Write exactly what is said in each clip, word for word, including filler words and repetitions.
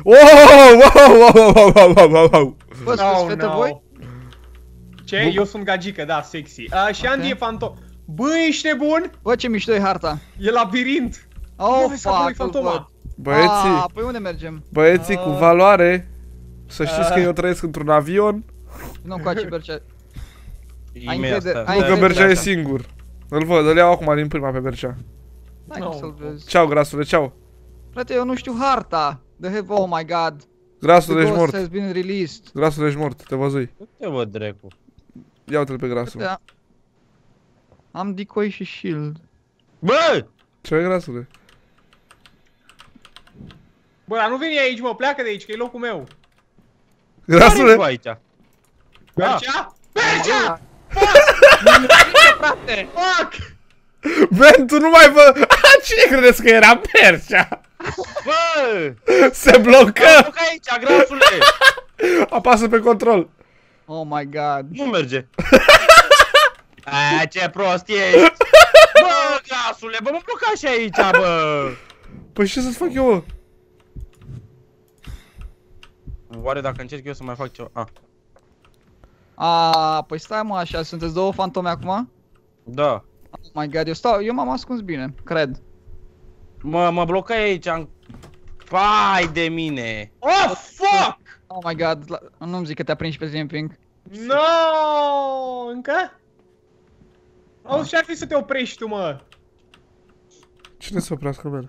Wow, wow, wow, wow, wow, wow, wow, wow. Bă, sunteți fete voi? Ce? Eu sunt gagică, da, sexy. Uh, și Andy e fantom. Bă, ești nebun? Bă, ce mișto e harta. E labirint. Oh, vezi acolo e fuck, fantoma. Băieții, Ah, păi unde mergem? băieții cu Ah. valoare. Să știți că Ah. eu trăiesc într-un avion. Nu încoace, Bercea. Ai Imediat încredere- asta. ai Nu că încredere Bercea e așa. singur. Îl văd, îl iau acum din prima pe Bercea. Hai No. cum să-l vezi. Ceau, grasule, ceau. Frate, eu nu știu harta. The heaven, oh my god. Grasul, The ești ghost mort. has been released. Grasul, ești mort, te văzui. Nu te văd, dracu. Ia uite-l pe grasul. Da. Am decoy și shield. Bă! Ce e grasule? Bă, dar nu veni aici, mă, pleacă de aici, că e locul meu. Grasule? Care-i tu aici? Bercea? Bercea! Frate! Fuck! Ben, tu nu mai vă... Cine credeți că era Bercea? Bă! Se blocă! Nu ca aici, grasule! Apasă pe control. Oh my god. Nu merge. A, ce prost ești! Bă, grasule, bă, mă bloca și aici, bă! Păi ce să-ți fac eu, mă? Oare dacă încerc eu să mai fac ceva? Ah. Ah, păi stai mă așa, sunteți două fantome acum? Da. Oh my god, eu stau, eu m-am ascuns bine, cred. Mă, mă blocai aici, am... Fai de mine! Oh, fuck! Oh my god, la- nu-mi zic că te-a prins pe tine, Pink. No! Încă? Auzi, ce-ar fi să te oprești tu, mă? Cine să oprească, Ben?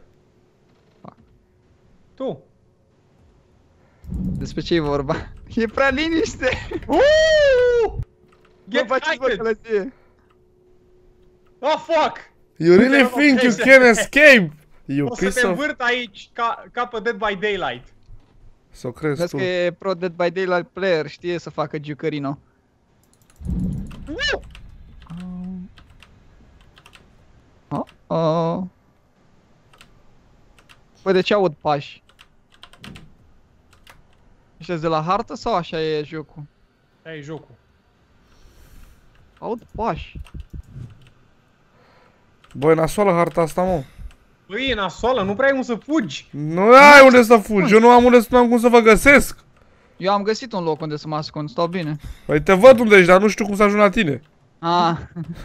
Tu. Despre ce e vorba? E prea liniște! Uuuu! Bă, Get faceți bă hyped! călăție! Oh, fuck! You really Nu te think you oprește. can escape? You O să piece te of... învârt aici ca, ca pe Dead by Daylight. Să o crezi Vezi tu. că e pro Dead by Daylight player, știe să facă giucărino. Oh, oh. Păi de ce aud pași? Ăștia de la hartă sau așa e jocul? Aia e jocul. Aud pași. Băi, nasoală harta asta, mă. Băi, e nasoală, nu prea ai unde să fugi. Nu ai unde să fugi, eu nu am unde să nu am cum să vă găsesc. Eu am găsit un loc unde să mă ascund, stau bine. Păi te văd unde ești, dar nu știu cum să ajung la tine. Ah.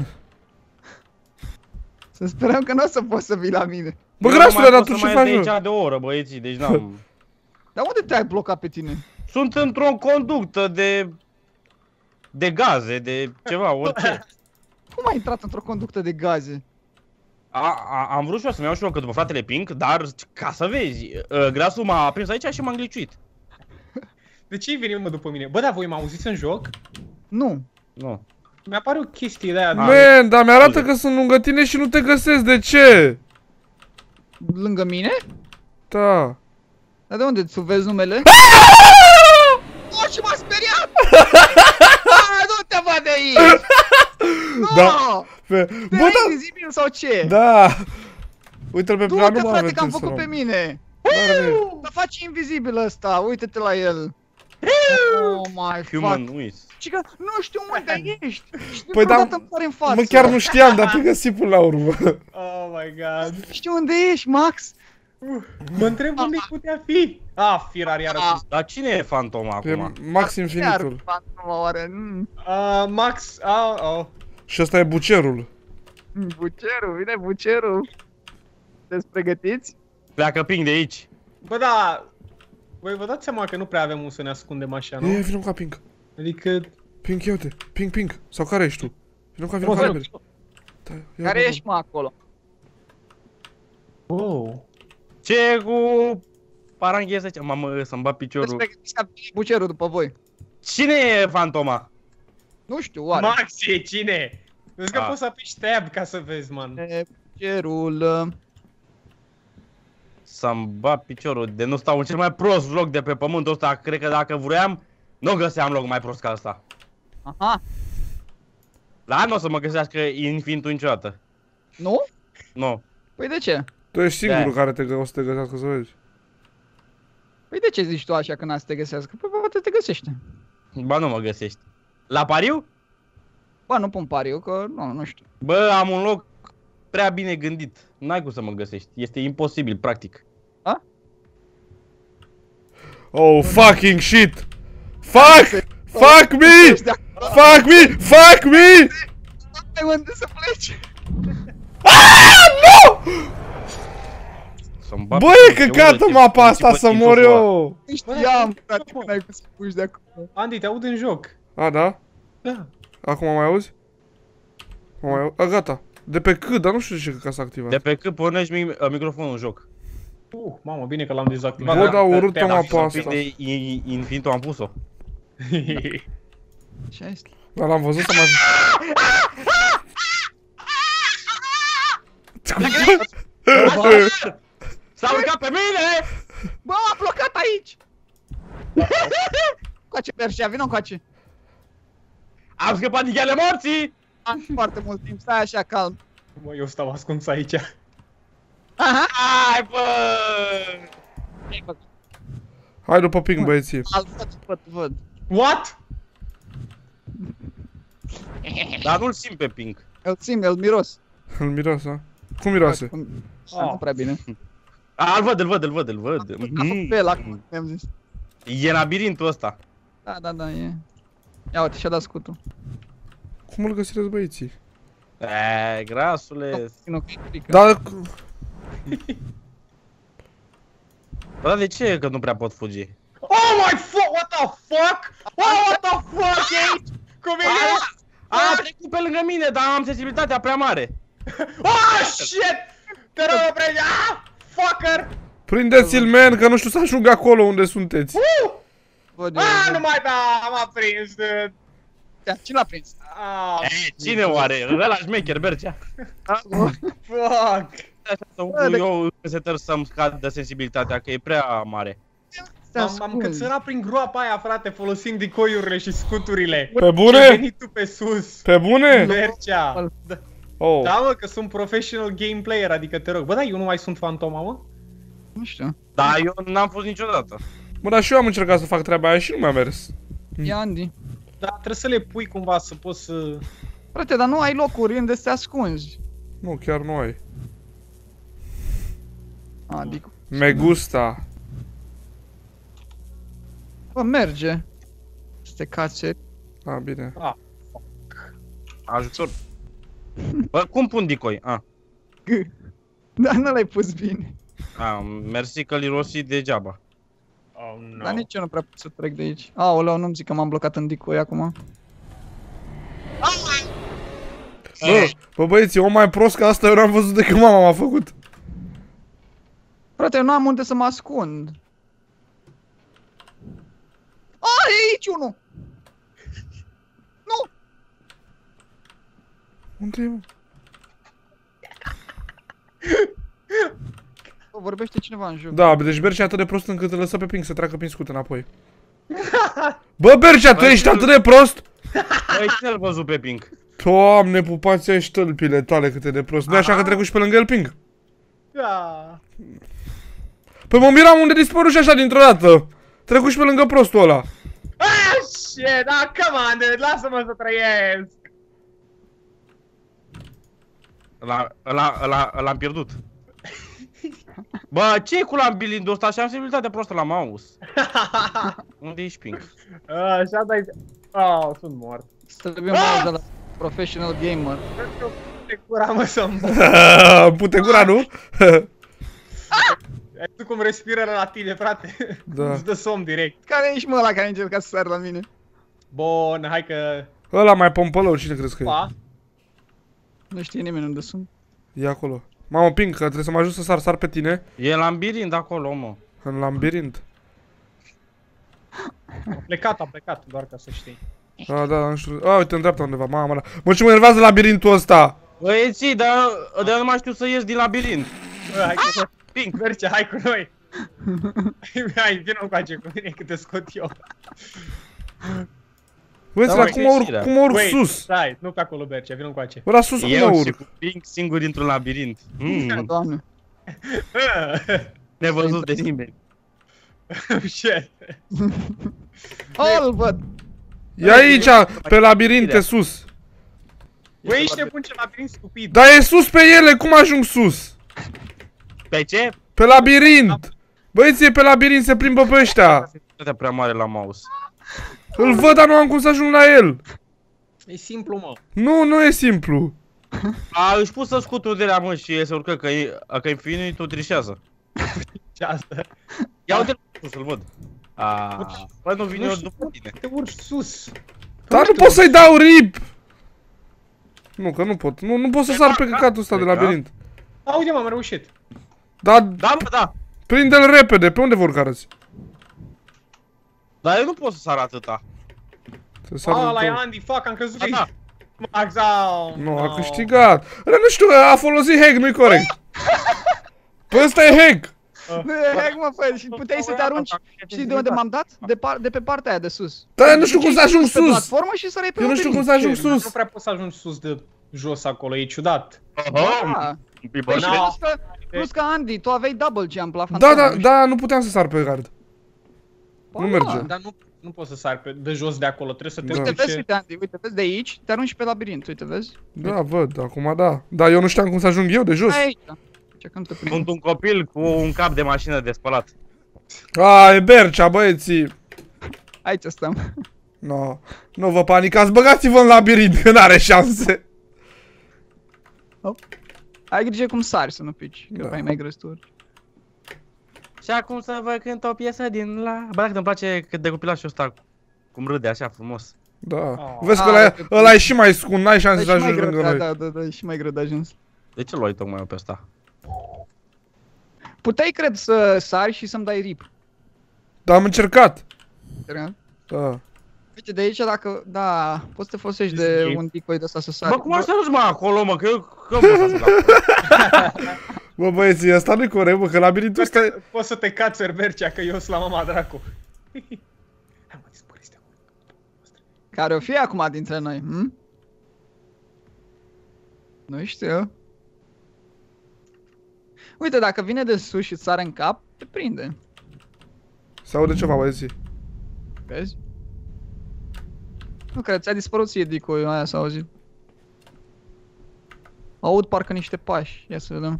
Să sperăm că nu o să poți să vii la mine. Bă, Eu nu grasule, mai dar pot tu să ce mai faci, ies de mă? aici de o oră, băieții, deci n-am... Dar unde te-ai blocat pe tine? Sunt într-o conductă de... De gaze, de ceva, orice. Cum ai intrat într-o conductă de gaze? A, a, am vrut și eu să-mi iau și eu că după fratele Pink, dar ca să vezi, uh, grasul m-a prins aici și m-a îngliciuit. De ce-i veni, mă, după mine? Bă, dar voi mă auziți în joc? Nu. Nu. Mi-apare o chestie de aia. Man, dar mi-arată că sunt lângă tine și nu te găsesc, de ce? Lângă mine? Da. Dar de unde? Tu vezi numele? Oh, ce m-a speriat! Ah, nu te văd de aici! Nu! Da. Pe... Te Bă, ai da. invizibil sau ce? Da. Uite-l pe Du-te, plan, nu mă frate, că am avertise făcut la- pe mine! Doarme. Să faci invizibil ăsta, uite-te la el! Oh my Human fuck! Wiz. Și că nu știu unde ești! Știu Păi că da, odată îmi sare în față! Mă, chiar nu știam, dar te găsi până la urmă. Oh my god. Știu unde ești, Max! Uh, mă întreb unde putea fi. Ah, Firar iară. Ah. Dar cine e fantoma Pe acum? Max Iar Infinitul. fantoma, oare? Mm. Uh, Max, oh, oh. Și ăsta e bucerul. Bucerul, vine bucerul! Sunteți pregătiți? Pleacă Pink de aici. Bă, da. Voi vă dați seama că nu prea avem unde să ne ascundem așa, nu? E, vină ca Pink. Adică... Pink, ia uite. Pink, Pink. Sau care ești tu? Vină ca, vină ca Bă, repede. Da, ia, Care bă, bă. ești, mă, acolo? Wow. Ce cu... Parangheză ce? Mamă, să-mi bat Sunteți piciorul. pregătiți ca bucerul după voi? Cine e fantoma? Nu știu, oare? Max e cine? Vezi că Ah. poți să apeși tab ca să vezi, man. E, bucerul... uh, Să-mi bat piciorul, de nu stau în cel mai prost loc de pe pământul ăsta. Cred că dacă vroiam, nu găseam loc mai prost ca ăsta. Aha, La nu o să mă găsească infinitul niciodată. nu? Nu. Păi de ce? Tu ești singurul Da. care te gă- o să te găsească să vezi. Păi de ce zici tu așa că n-a să te găsească? Păi poate te găsește. Ba nu mă găsești. La pariu? Bă, nu pun pariu, că nu, nu știu. Bă, am un loc prea bine gândit. N-ai cum să mă găsești. Este imposibil, practic. Oh, fucking shit! Fuck! Fuck me! Fuck me! Fuck me! Ai unde să pleci? Bă, e căcată mapa asta să mor eu! Știam, frate, că n-ai cum să fugi de acolo. Andy, te aud în joc. A, da? Da. Acum mai auzi? Mă mai auzi? A, gata. De pe cât, dar nu știu de ce că s-a activat. De pe cât pornești mi microfonul în joc. Uh, mamă, bine că l-am dezactivat. Bă, dar urâtă Te-am mapa aflat. asta. De Infinitul am pus-o. Ce este? Dar l-am văzut să mai... S-a urcat pe mine! Bă, a blocat aici! Coace, Bercea, vină încoace. Am scăpat din gheale morții! Am foarte mult timp, stai așa, calm. Bă, eu stau ascuns aici. Aha! Hai, bă! Hai după ping, băieții. Al văd, văd, văd. What? Dar nu-l simt pe ping. Îl simt, îl miros. Îl miroase, a? Cum miroase? Ah, nu prea bine. A, îl văd, îl văd, îl văd, îl văd. Am pe el acum, mi-am zis. E labirintul ăsta. Da, da, da, e. Ia uite, și-a dat scutul. Cum îl găsireți, băieții? Eee, grasule. Vino, că e frică. Dar... Bă, dar de ce că nu prea pot fugi? Oh my fuck, what the fuck? Oh, what the fuck e aici? Cum e el? A, a trecut pe lângă mine, dar am sensibilitatea prea mare. Oh, shit! Te rog, oprește! Ah, fucker! Prindeți-l, man, că nu știu să ajung acolo unde sunteți. Uh! Văd eu, Ah, văd. nu mai da, m-a prins, dude. Ia, cine l-a prins? Ah, E, cine oare? Ăla șmecher, Bercea. fuck! Așa să umplu eu setter să-mi scadă sensibilitatea, că e prea mare. M-am am cățărat prin groapa aia, frate, folosind decoiurile și scuturile. Pe Ce bune? venit tu pe sus? Pe bune? Mercea. Da, Oh. da, mă, că sunt professional game player, adică te rog. Bă, da, eu nu mai sunt fantoma, mă? Nu știu. Dar eu n-am fost niciodată. Bă, dar și eu am încercat să fac treaba aia și nu mi-a mers. E Andy. Dar trebuie să le pui cumva să poți să... Frate, dar nu ai locuri unde să te ascunzi. Nu, chiar nu ai. Adică... Me gusta. Bă, merge. Să te cace. A, bine. Ajutor. Bă, cum pun decoy? A, Dar nu l-ai pus bine. a, mersi că l-i rosi degeaba. Oh, no. Dar nici eu nu prea pot să trec de aici. Aoleu, nu-mi zic că m-am blocat în decoy acum. Bă, bă, băieți, eu mai prost ca asta eu n-am văzut de când mama m-a făcut. Frate, eu nu am unde să mă ascund. A, e aici unul! Nu! Unde e, mă? Bă, vorbește cineva în joc. Da, deci Bercea e atât de prost încât îl lăsă pe ping să treacă prin scut înapoi. Bă, Bercea, tu ești atât de prost? Băi, cine-l văzut pe ping? Doamne, pupați ai ștălpile tale cât e de prost. Nu-i așa că trecut și pe lângă el ping? Da. Păi mă miram unde dispăru și așa dintr-o dată. Trecut și pe lângă prostul ăla. Ah, shit, da, come on, dude, lasă-mă să trăiesc. L-am pierdut. Bă, ce-i cu lambilindul ăsta? Și am sensibilitatea prostă la mouse. Unde ești ping? Așa dai... Oh, sunt mort. Trebuie mouse de la professional gamer. Te cura, mă, să mor. Pute gura, nu? Ai văzut cum respiră la tine, frate? Da. Îți dă somn direct. Care ești, mă, ăla care a încercat să sară la mine? Bun, hai că... Ăla mai pompălău, cine crezi că e? Pa. Nu știe nimeni unde sunt. E acolo. Mamă, ping, că trebuie să mă ajut să sar, sar pe tine. E labirind acolo, mă. În labirint. A plecat, a plecat, doar ca să știi. Da, da, nu știu. A, uite, în dreapta undeva, mama mea. Mă, ce mă enervează labirintul ăsta? Băieții, dar de nu mai știu să ies din labirint. Bă, hai că... Ping. Merge, hai cu noi. Hai, vină încoace cu mine că te scot eu. Băieți, Da, la mă, cum mă urc, ieșirea. cum mă urc Wait, sus? stai, nu pe acolo, Bercea, vină încoace. Bă, la sus cum mă Eu și urc? cu ping singur dintr-un labirint. Mm, Doamne. nevăzut de nimeni. Shit. Oh, îl văd. E aici, pe labirinte, sus. Băi, ești nebun, ce labirint stupid. Dar e sus pe ele, cum ajung sus? Pe ce? Pe labirint. Băieți, e pe labirint, se plimbă pe ăștia. sensibilitatea prea mare la mouse. Îl văd, dar nu am cum să ajung la el. E simplu, mă. Nu, nu e simplu. A, își pusă scutul de la mă și se urcă că e, că infinit, tu trișează. Ce asta? Ia uite-l sus, îl văd. A, bă, nu vine Nu eu știu. după tine. Te urci sus. Dar nu pot să-i dau rip. Nu, că nu pot. Nu, nu pot să sar pe căcatul ăsta de labirint. A, uite, m-am reușit. Dar Da, mă, da. prinde-l repede. Pe unde vor carăți? Dar eu nu pot să sar atâta. Să sar A, de la e tot. Andy, fuck, am crezut că Da, da. e... Max, au, Nu, a câștigat. Ăla nu știu, a folosit hack, nu-i corect. Păi ăsta e hack. Nu e hack, mă, fă, și puteai să te arunci. Știi de unde m-am dat? De, par, de pe partea aia de sus. Dar nu știu cum să ajung Pe sus. platformă și sărai pe Eu nu știu cum labirint. să ajung Nu sus. prea poți să ajungi sus de jos acolo, e ciudat. Da. Păi, Păi și No. plus că, plus că Andy, tu aveai double jump la Da, fantomă. da, nu știu. da, nu puteam să sar pe gard. Ba, nu da. merge. Dar nu, nu poți să sari pe, de jos de acolo, trebuie să te Da. Uite, duci. vezi, uite, Andy, uite, vezi de aici, te arunci pe labirint, uite, vezi? Da, văd, acum da. Dar eu nu știam cum să ajung eu de jos. Hai aici. Ce când te prind. Sunt un copil cu un cap de mașină de spălat. A, e Bercea, băieții. Aici stăm. No, nu vă panicați, băgați-vă în labirint, că n-are șanse. Ai grijă cum sari să nu pici, că Da. mai mai grăsturi. Și acum să vă cânt o piesă din la... Bă, dacă îmi place cât de copilașul ăsta, cum râde așa frumos. Da. Oh. Vezi că Ah, ăla, că- ăla e și mai scund, n-ai șanse să Da, și mai ajungi greu, lângă da, noi. da, da, da, e și mai greu de ajuns. De ce l-ai tocmai eu pe ăsta? Puteai, cred, să sari și să-mi dai rip. Dar am încercat. Serios? Da. Uite, de aici dacă, da, poți să te folosești de Escape. un decoy de ăsta să sari. Bă, cum așa nu-ți mă acolo, mă, că eu... Că eu pot să ajung acolo. Bă, băieții, asta nu-i corect, bă, că labirintul ăsta e... Poți să te cați, Bercea, că eu sunt la mama dracu. Hai mă, dispăreți de acolo. Care o fie acum dintre noi, hm? Nu știu. Uite, dacă vine de sus și îți sare în cap, te prinde. Se aude ceva, băieții. Vezi? Nu cred, ți-a dispărut ție decoy-ul, aia s-a auzit. Aud parcă niște pași, ia să vedem.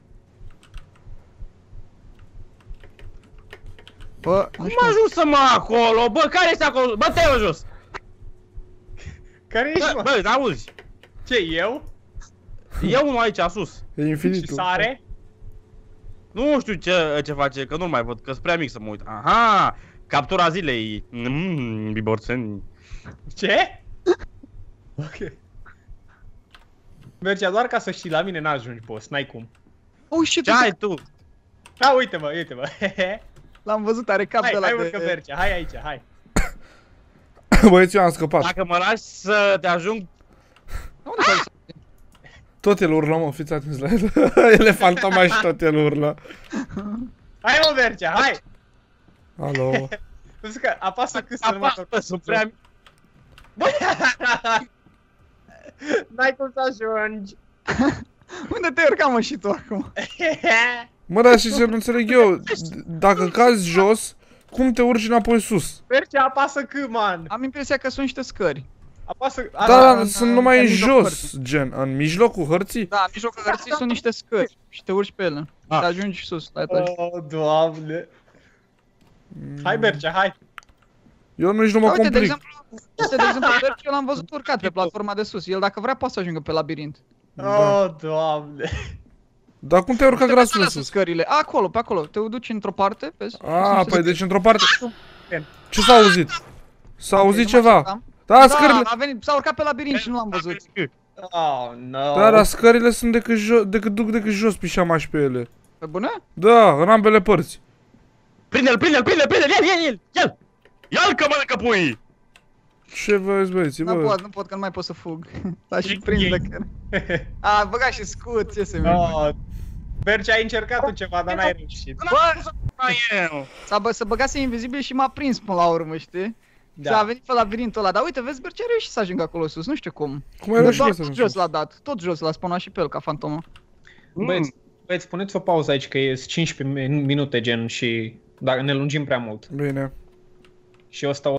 Bă, nu Cum știu. ajung să mă acolo? Bă, care este acolo? Bă, te-ai jos! Care ești, Bă, mă? bă, n-auzi? Ce, eu? E unul aici, sus. E Și infinitul. sare? Nu știu ce, ce face, că nu-l mai văd, că-s prea mic să mă uit. Aha! Captura zilei. Mmm, biborțeni. Ce? Ok. Mergea doar ca să știi, la mine n-ajungi, boss, n-ai cum. Oh, shit, Ce ai tu? A, uite-mă, uite-mă. l-am văzut, are cap Hai, de la hai de... urcă, Bercea, hai aici, hai. Băieții, eu am scăpat. Dacă mă lași să te ajung... Unde s-a dus? Tot el urlă, mă, fiți atenți la el. El e fantoma și tot el urlă. Hai, mă, Bercea, hai! Alo. Vezi că apasă cât să nu mă Apasă, bă, sunt prea mic. N-ai cum să ajungi. Unde te urca, mă, și tu acum? Mă, dar și ce nu înțeleg eu, d- dacă cazi jos, cum te urci înapoi sus? Bercea, apasă cât, man. Am impresia că sunt niște scări. Apasă... Da, da, da, în- sunt în- numai în în mijlocul jos, gen, în mijlocul hărții. Da, în mijlocul hărții sunt niște scări și te urci pe ele. Ah. Te ajungi sus, la etaj. Oh, Doamne. Hai, Bercea, hai. Eu nici nu mă Da, uite, de complic. exemplu, uite, de exemplu, Berci, eu l-am văzut urcat pe platforma de sus. El, dacă vrea, poate să ajungă pe labirint. Oh, Doamne. Dar cum te-ai urcat Te grasul vezi sus? scările. Acolo, pe acolo. Te duci într-o parte, vezi? A, Sunt păi niște deci într-o parte... Bine. Ce s-a auzit? S-a auzit scări. Nu mă ceva. așteptam. Da, Da, scările... a venit, s-a urcat pe labirint și nu l-am văzut. Oh, no. Da, dar scările sunt decât, jo decât duc decât jos pișamaș pe ele. Pe bune? Da, în ambele părți. Prinde-l, prinde-l, prinde-l, prinde-l, ia-l, ia-l, ia-l! Ia-l că mănâncă pui! Ce vezi, băieții, Nu bă? pot, nu pot, că nu mai pot să fug. Dar și prinde că... A, băga și scut, ce se merge. Oh. Bercea, ai încercat tu ceva, dar n-ai reușit. Bă, Mai eu! s-a, bă, să băgase invizibil și m-a prins până la urmă, știi? Da. Și a venit pe labirintul ăla, dar uite, vezi, Bercea a reușit să ajungă acolo sus, nu știu cum. Cum ai Dar reușit doar să tot ajungi jos sus? l-a dat, tot jos l-a spawnat și pe el ca fantomă. Băieți, băieți, puneți o pauză aici, că e cincisprezece minute, gen, și dacă ne lungim prea mult. Bine. Și ăsta